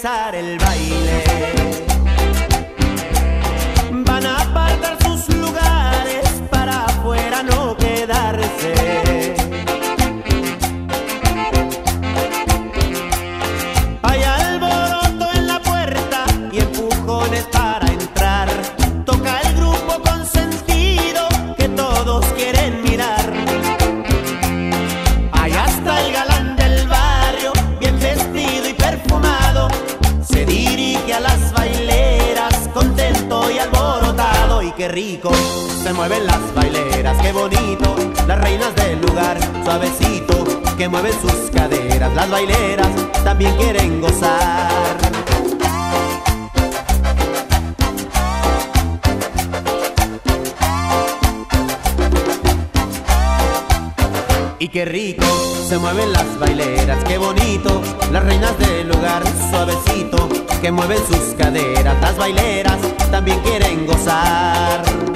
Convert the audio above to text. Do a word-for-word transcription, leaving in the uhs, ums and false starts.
empezar el baile. Van a apartar sus lugares para afuera no quedarse. Hay alboroto en la puerta y empujones para entrar. Toca el grupo consentido que todos quieren mirar. Allá está el galán del barrio, bien vestido y perfumado. Se dirige a las baileras, contento y alborotado. Y qué rico se mueven las baileras, qué bonito, las reinas del lugar, suavecito, que mueven sus caderas. Las baileras también quieren gozar. Y qué rico se mueven las baileras, qué bonito, las reinas del lugar, suavecito, que mueven sus caderas. Las baileras también quieren gozar.